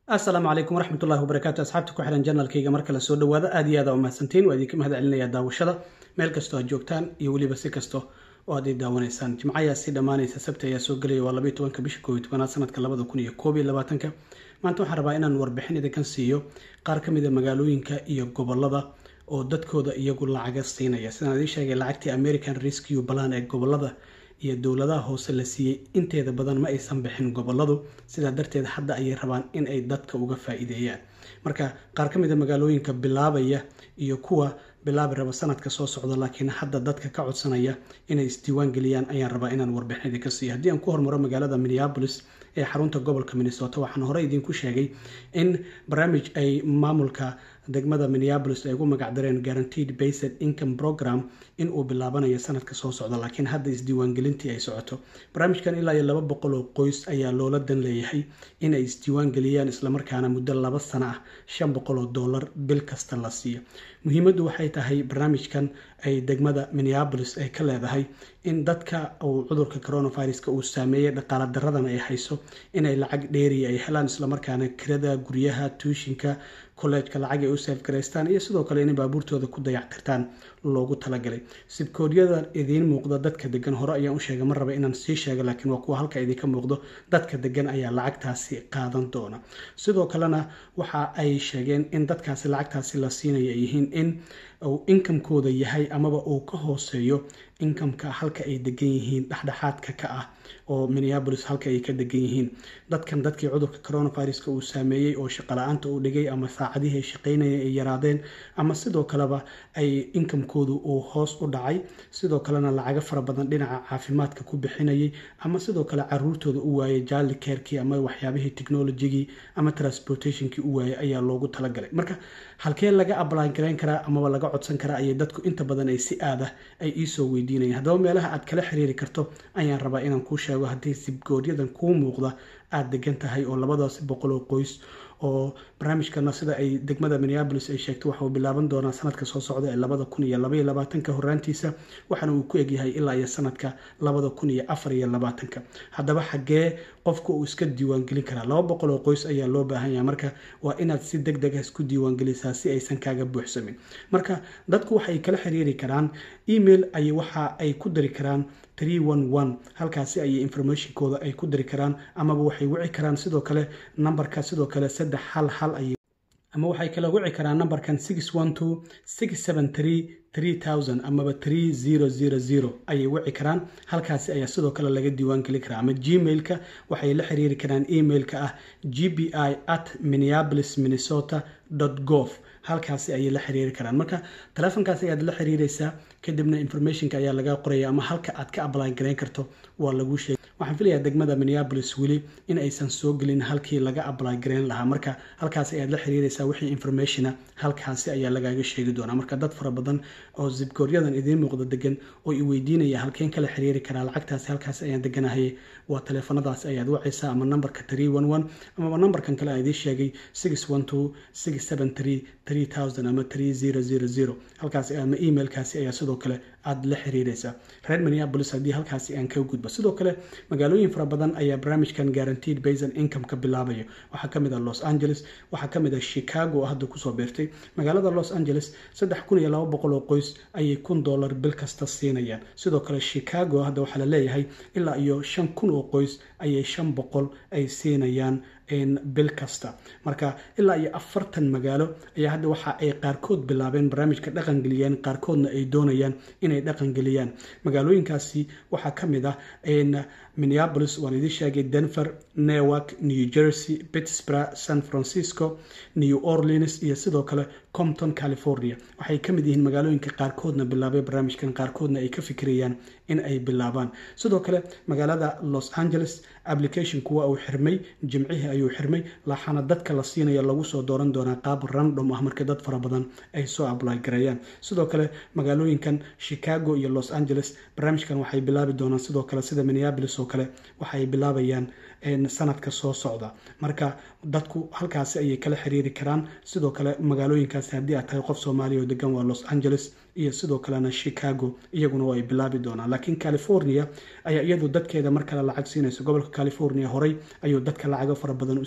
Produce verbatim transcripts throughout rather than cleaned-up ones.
السلام عليكم ورحمة الله وبركاته أصحابتك وحنا جنرال كيجا مركز سود وهذا أدي هذا وما سنتين وأدي كم هذا علنا يدا وشذا ميل كستو جوكتان يولي بس كستو وأدي داوني سان جمعية سيدا ماني سبت يا سوق لي والله بيت وانك بيشكويت وانا سنة كلا بدو كوني كوبي لباتنك ما أنتم حربائنا نور بحين إذا كان سيو قاركم إذا مقالوينك يقبل الله oo dadkooda iyagu lacag siinaya sanadii sheegay lacagtii American Rescue Plan ee gobolada iyo dawladaha hoose la siiyay inteeda badan ma aysan bixin goboladu sida darteed hadda ay rabaan in ay dadka uga faa'iideeyaan marka qaar kamid ah magaalooyinka bilaabaya iyo kuwa bilaab raba sanadka soo socda laakiin hadda dadka ka codsanaya inay isdiiwaan galiyaan ayaan rabaa inaan warbixin ka siiyo hadii aan ku hormaro magaalada Minneapolis ee xarunta gobolka Minnesota waxaan hore idinku sheegay in barnaamij ay maamulka degmada Minneapolis ay ugu magac dareen Guaranteed Basic Income Program in uu bilaabanayo sanadka soo socda laakiin hadda isdiiwaan gelintii ay socoto barnaamijkan ilaa laba boqol oo qoys ayaa loola dan leeyahay in ay isdiiwaan galiyaan isla markaana muddo laba sano ah shan boqol oo dollar bil kasta la siiyo muhiimadu waxay tahay barnaamijkan ay degmada Minneapolis ay ka leedahay in dadka uu cudurka coronavirus uu saameeyay dhaqaale darradan ay hayso in ay lacag dheeri ay helaan isla markaana kirada guryaha tuushinka college-ka lacag ay u save gareystaan iyo sidoo kale in baabuurtooda ku dayactirtaan loogu talagalay sibkoodyada idin muuqda dadka degan hore ayaan u sheegay mar raba inaan sii sheego laakiin waa kuwa halka idin ka muuqdo dadka degan ayaa lacagtaasi qaadan doona sidoo kalena waxa ay sheegeen in dadkaasi lacagtaasi la siinayo yihiin in uu income-kooda yahay amaba uu ka hooseeyo income-ka halka ay degan yihiin dhaxdhaxaadka ka ah oo Minneapolis halka ay ka degan yihiin dadkan dadkii cudurka coronavirus-ka uu saameeyay oo shaqo la'aanta uu dhigay ama saacadihi shaqeynayay ay yaraadeen ama sidoo kaleba ay income-koodu uu hoos u dhacay sidoo kalena lacag fara badan dhinaca caafimaadka ku bixinayay ama sidoo kale caruurtooda u waayay child care-kii ama waxyaabihii technology-gii ama transportation-kii u waayay ayaa loogu talagalay marka halkee laga apply gareyn karaa ama laga codsan karaa ay dadku inta badan ay si aada ay ii soo weydiinayaan hadaba meelaha aad kala xiriiri karto ayaan rabaa inaan ku sheego hadii sibgoodyadan ku muuqda aad degan tahay oo labadaas boqol oo qoys oo barnaamijkana sida ay degmada Minneapolis ay sheegtay waxa uu bilaaban doonaa sanadka soo socda ee laba kun iyo laba iyo labaatan ka horaantiisa waxana uu ku egyahay ilaa iyo sanadka laba kun iyo afar iyo labaatan ka hadaba xagee qofku uu iska diiwaan gelin karaa laba boqol oo qoys ayaa loo baahan yahay marka waa inaad si degdeg ah isku diiwaan gelisaa si aysan kaaga buuxsamin marka dadku waxay kala xiriiri karaan email ay waxa ay ku diri karaan three one one halkaasi ay information kooda ay ku diri karaan ama waxay wici karaan sidoo kale numberka sidoo kale saddex hal hal ay ama waxay kala wici karaan numberkan six one two six seven three three thousand ama three thousand ay wici karaan halkaasi ayaa sidoo kale laga diiwaan gali karaa ama gmail-ka waxay la xiriiri karaan email-ka ah g b i at minneapolis minnesota dot gov halkaasi ay la xiriiri karaan marka telefonkaas ayaad la xiriiraysaa kadibna information-ka ayaa laga qoraya ama halka aad ka apply gareyn karto waa lagu sheegay waxaan filayaa degmada Minneapolis wali in aysan soo gelin halkii laga apply gareyn lahaa marka halkaas ayaad la xiriiraysaa wixii information halkaasi ayaa lagaaga sheegi doonaa marka dad fara badan oo zibkooryadan idin muuqda degan oo i weydiinaya halkeen kala xiriiri karaa lacagtaasi halkaas ayaan deganahay waa telefonadaas ayaad wacaysaa ama numberka three one one ama numberkan kale aan idin sheegay six one two six seven three three thousand ama three thousand halkaas ama email-kaasi ayaa sidoo kale aad la xiriiraysaa reer Minneapolis hadii halkaasi aan ka gudbo sidoo kale magaalooyin fara badan ayaa barnaamijkan Guaranteed Basic Income ka bilaabayo waxa kamid ah Los Angeles waxa kamid ah Chicago oo hadda ku soo beertay magaalada Los Angeles saddex kun iyo laba boqol oo qoys ayay kun dollar bil kasta siinayaan sidoo kale Chicago hadda waxa la leeyahay ilaa iyo shan kun oo qoys ayay shan boqol ay siinayaan in bil kasta marka ilaa iyo afartan magaalo ayaa hadda waxa ay qaarkood bilaabeen barnaamijka dhaqan galiyeen qaarkoodna ay doonayaan inay dhaqan galiyaan magaalooyinkaasi waxa kamid ah in Minneapolis waan idin sheegay Denver Newark New Jersey Pittsburgh San Francisco New Orleans iyo sidoo kale Compton California waxay kamid yihiin magaalooyinka qaarkoodna bilaabay barnaamijkan qaarkoodna ay ka fikirayaan in ay bilaabaan sidoo kale magaalada Los Angeles application kuwa uu xirmay jimcihii ayuu xirmay laaxana dadka la siinayo lagu soo dooran doonaa qaab random ah marka dad fara badan ay soo apply gareeyaan sidoo kale magaalooyinkan Chicago iyo Los Angeles barnaamijkan waxay bilaabi doonaan sidoo kale sida Minneapolis oo kale waxay bilaabayaan sanadka soo socda marka dadku halkaasi ayay kala xiriiri karaan sidoo kale magaalooyinkaasi hadii aad tahay qof Soomaali oo degan waa Los Angeles iyo sidoo kalena Chicago iyaguna way bilaabi doonaan laakiin California ayaa iyadu dadkeeda markala lacag siinayso gobolka California horay ayuu dadka lacag fara badan u siiyay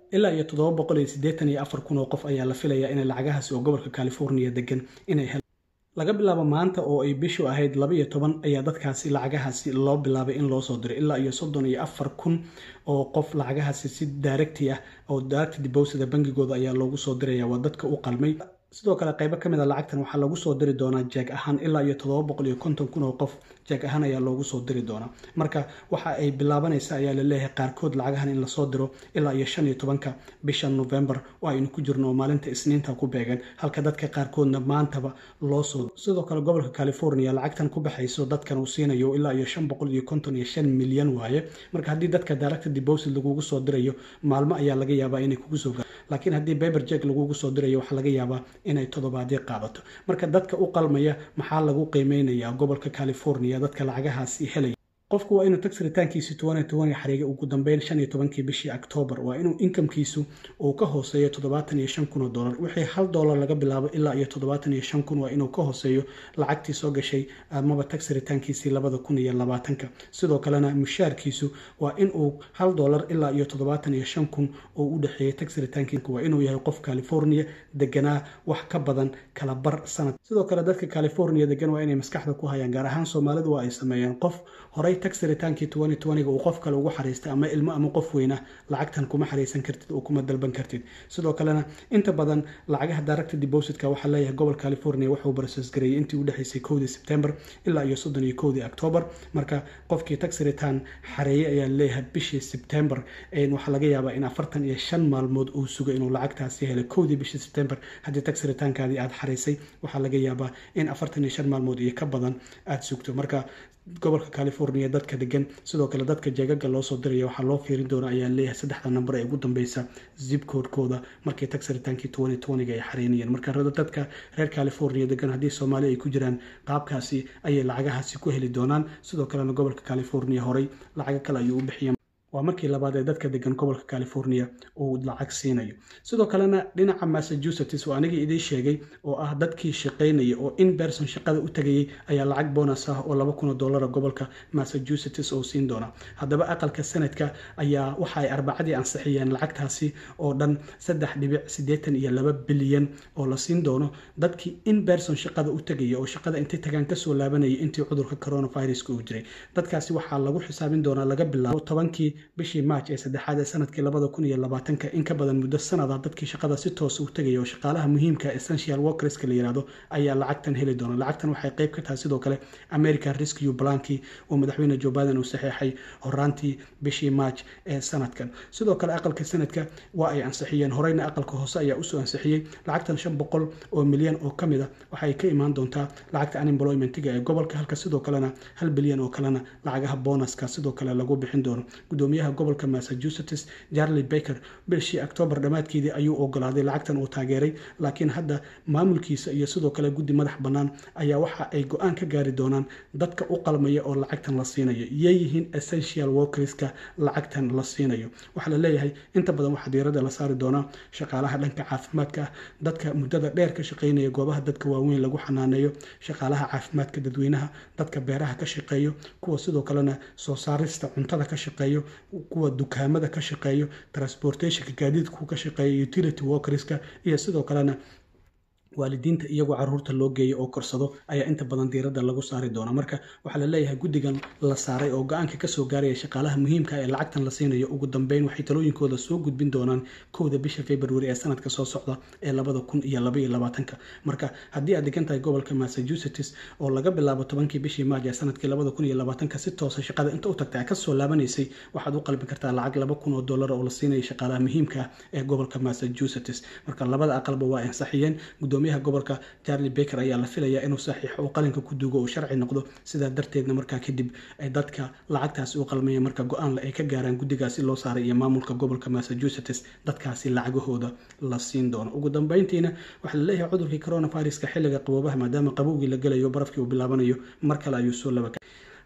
ilaa iyo toddoba boqol iyo siddeetan iyo afar kun oo qof ayaa la filayaa inay lacagahaasi oo gobolka California degan inay helaan. laga bilaabo maanta oo ay bishu ahayd laba iyo toban ayaa dadkaasi lacagahaasi loo bilaabay in loo soo diro ilaa iyo soddon iyo afar kun oo qof lacagahaasi si direct ah oo direct deposit bangigooda ayaa loogu soo diraya waa dadka u qalmay. sidoo kale qaybo ka mid ah lacagtan waxaa lagu soo diri doonaa jeeg ahaan ilaa iyo toddoba boqol iyo konton kun oo qof jeeg ahaan ayaa loogu soo diri doonaa. marka waxa ay bilaabanaysaa ayaa la leeyahay qaarkood lacagahan in lasoo diro ilaa iyo shan iyo tobanka bisha November oo aynu ku jirno maalinta Isniinta ku beegan, halka dadka qaarkoodna maantaba loo soo. sidoo kale gobolka California lacagtan ku baxayso dadkan uu siinayo ilaa iyo shan boqol iyo konton iyo shan milyan waaye. marka haddii dadka direct deposit lagugu soo dirayo maalmo ayaa laga yaabaa inay kugu soo gaaraan, laakiin haddii paper check lagugu soo dirayo waxa laga yaabaa inay toddobaadyo qaadato. marka dadka u qalmaya maxaa lagu qiimeynayaa gobolka California dadka lacagahaasi helaya? qofku waa inuu tax return-kiisu twenty twenty xariga ugu dambeyn shan iyo tobankii bishii October waa inuu income-kiisu uu ka hooseeyo toddobaatan iyo shan kun oo dollar. wixii hal dollar laga bilaabo ilaa iyo toddobaatan iyo shan kun waa inuu ka hooseeyo lacagtii soo gashay amaba tax return-kiisii labada kun iyo labaatanka. sidoo kalena mushaarkiisu waa inuu hal dollar ilaa iyo toddobaatan iyo shan kun oo u dhaxeeyo tax return-kiisu waa inuu yahay qof California deganaa wax ka badan kala bar sanad. sidoo kale dadka California degan waa inay maskaxda ku hayaan, gaar ahaan Soomaalidu waa ay sameeyeen qof horay tax return-kii twenty twenty uu qof kale ugu xariistay ama ilmo ama qof weyna lacagtan kuma xariisan kartid oo kuma dalban kartid. sidoo kalena inta badan lacagaha direct deposit-ka waxa leeyahay gobolka California wuxuu process gareeyay intii u dhaxaysay kowdii September ilaa iyo soddon iyo kowdii October. marka qofkii tax return xareeyay ayaa leeyahay bishii September ee waxa laga yaabaa in afartan iyo shan maalmood uu sugo inuu lacagtaasi helo kowdii bishii September. haddii tax return-kaadii aad xareysay waxa laga yaabaa in afartan iyo shan maalmood iyo ka badan aad sugto. marka gobolka California dadka degan sidoo kale dadka jeegaga loo soo diraya waxaa loo fiirin doonaa ayaa leeyahay saddexda number ee ugu dambeysa zip code-kooda markii tax return-kii twenty twenty ay xareynayeen. marka dadka reer California degan haddii Soomaali ay ku jiraan qaabkaasi ayay lacagahaasi ku heli doonaan. sidoo kalena gobolka California horay lacago kale ayuu u bixiyay, waa markii labaad ee dadka degan gobolka California uu lacag siinayo. sidoo kalena dhinaca Massachusetts oo anigii idin sheegay oo ah dadkii shaqeynaya oo in person shaqada u tagayay ayaa lacag bonus ah oo laba kun oo dollar gobolka Massachusetts oo siin doona. haddaba aqalka sanadka ayaa waxa ay arbacadii ansixiyeen lacagtaasi oo dhan saddex dhibic siddeetan iyo laba bilyan oo la siin doono dadkii in person shaqada u tagayay oo shaqada intay tagaan ka soo laabanayay intii cudurka coronavirus uu jiray. dadkaasi waxaa lagu xisaabin doonaa laga bilaabo tobankii bishii March ee saddexaad ee sanadkii labada kun iyo labaatanka in ka badan muddo sanad ah dadkii shaqada si toos u tagay oo shaqaalaha muhiimka essential workers ka la yiraahdo ayaa lacagtan heli doona. lacagtan waxay qayb ka tahay sidoo kale American Rescue Plan-kii oo madaxweyne Joe Biden uu saxeexay horaantii bishii March ee sanadkan. sidoo kale aqalka sanadka waa ay ansixiyeen, horeyna aqalka hoose ayaa u soo ansixiyay lacagtan shan boqol oo milyan oo kamid ah waxay ka imaan doontaa lacagta unemployment-ga ee gobolka, halka sidoo kalena hal bilyan oo kalena lacagaha bonuska sidoo kale lagu bixin doono. gudoomiyaha gobolka Massachusetts Charlie Baker bishii October dhamaadkeedii ayuu ogolaaday lacagtan uu taageeray, laakiin hadda maamulkiisa iyo sidoo kale guddi madax bannaan ayaa waxa ay go'aan ka gaari doonaan dadka u qalmaya oo lacagtan la siinayo yeeyihiin essential workers-ka lacagtan la siinayo. waxa la leeyahay inta badan waxa diiradda la saari doonaa shaqaalaha dhanka caafimaadka, dadka muddada dheer ka shaqeynaya goobaha dadka waaweyn lagu xanaaneeyo, shaqaalaha caafimaadka dadweynaha, dadka beeraha ka shaqeeyo, kuwa sidoo kalena soo saarista cuntada ka shaqeeyo, kuwa dukaamada ka shaqeeyo, transportation-ka gaadiidku ka shaqeeyo, utility workers-ka iyo sidoo kalena waalidiinta iyagoo caruurta loo geeyo oo korsado ayaa inta badan diiradda lagu saari doona. marka waxaa la leeyahay guddigan la saaray oo go-aanka kasoo gaaraya shaqaalaha muhiimka ee lacagtan la siinayo ugu dambeyn waxay talooyinkooda soo gudbin doonaan kowda bisha February ee sanadka soo socda ee labada kun iyo laba iyo labaatanka. marka haddii aad degan tahay gobolka Massachusetts oo laga bilaabo tobankii bishii March ee sanadkii labada kun iyo labaatanka si toos ah shaqada inta u tagtay ka soo laabanaysay waxaad u qalbi kartaa lacag laba kun oo dollar oo la siinayo shaqaalaha muhiimka ee gobolka Massachusetts. marka labada aqalba waa ansaxiyeen. gudoomiyaha gobolka Charlie Baker ayaa la filayaa inuu saxiixo oo qalinka ku duugo oo sharci noqdo, sidaa darteedna markaa kadib ay dadka lacagtaasi u qalmaya marka go'aan ay ka gaaraan guddigaasi loo saaray iyo maamulka gobolka Massachusetts dadkaasi lacagahooda la siin doono. ugu dambeyntiina waxaa la leeyahay cudurkii coronavirus-ka xilliga qaboobaha maadaama qabowgii la galayo barafkii uu bilaabanayo mar kale ayuu soo laba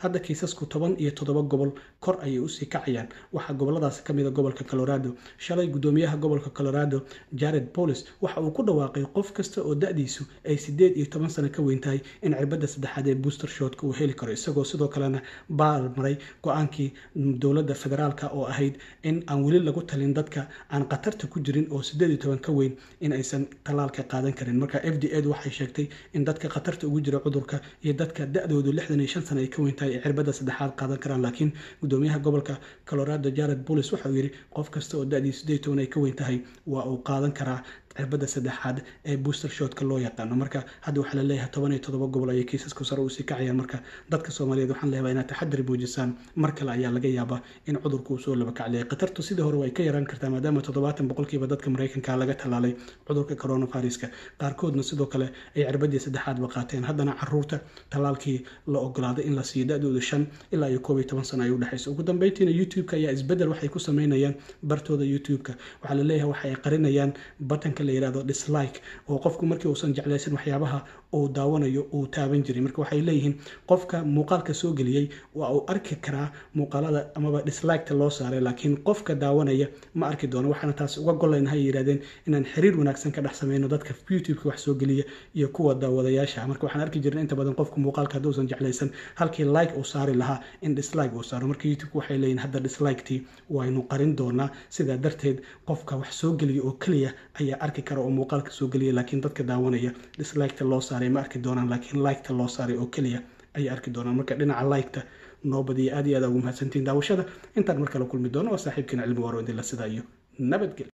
hadda kiisasku toban iyo toddoba gobol kor ayay usii kacayaan. waxaa goboladaasi kamid a gobolka Colorado. shalay gudoomiyaha gobolka Colorado Jared Polis waxa uu ku dhawaaqay qof kasta oo da'diisu ay sideed iyo toban sano ka weyn tahay in cirbada saddexaad ee booster shotka uu heli karo, isagoo sidoo kalena baal maray go-aankii dowladda federaalka oo ahayd in aan weli lagu talin dadka aan khatarta ku jirin oo sideed iyo toban ka weyn in aysan talaalka qaadan karin. marka F D A waxay sheegtay in dadka khatarta ugu jira cudurka iyo dadka da'doodu lixdan iyo shan sano ay ka weyn tahay ay cirbada saddexaad qaadan karaan. laakiin gudoomiyaha gobolka Colorado Jared Polis waxa uu yiri qof kasta oo da'diisu sideed iyo toban ay ka weyn tahay waa uu qaadan karaa cirbada saddexaad ee booster shotka loo yaqaano. marka hadda waxaa la leeyahay toban iyo toddoba gobol ayay kiisasku sare usii kacayaan. marka dadka Soomaaliyeed waxaan leeyahay inaad taxadar muujisaan, mar kale ayaa laga yaabaa in cudurku uu soo laba kacliyay. khatartu sidii hore way ka yaraan kartaa maadaama toddobaatan boqolkiiba dadka Mareykanka laga talaalay cudurka coronaviruska, qaarkoodna sidoo kale ay cirbadii saddexaadba qaateen. haddana caruurta talaalkii la ogolaaday in la siiyo da'doodu shan ilaa iyo koob iyo toban sano ay u dhexayso. ugu dambeyntiina YouTube-ka ayaa isbedel waxay ku sameynayaan bartooda YouTube-ka. waxaa la leeyahay waxa ay qarinayaan batanka la yiraahdo dislike oo qofku markii uusan jeclaysan waxyaabaha uu daawanayo uu taaban jiray. marka waxay leeyihiin qofka muuqaalka soo geliyay waa uu arki karaa muuqaalada amaba dislike-ta loo saaray, laakiin qofka daawanaya ma arki doono. waxaana taas uga golaynahay yiraahdeen inaan xiriir wanaagsan ka dhex sameyno dadka YouTube-ka wax soo geliya iyo kuwa daawadayaasha. marka waxaan arki jirnay inta badan qofku muuqaalka haddii uusan jeclaysan halkii like uu saari lahaa in dislike uu saaro. marka YouTube waxay leeyihiin hadda dislike-tii waynu qarin doonaa, sidaa darteed qofka wax soo geliya oo kaliya ayaa arki kara oo muuqaalka soo geliya, laakiin dadka daawanaya dislike-ta loo saaray ma arki doonaan, laakiin like-ta loo saaray oo kaliya ayay arki doonaan. marka dhinaca like-ta noo badiya aad iyo aad ugu mahadsantiin daawashada. intaan mar kale kulmi doono waa saaxiibkiina Cilmi Waaro idinla sidaa iyo nabadgelyo.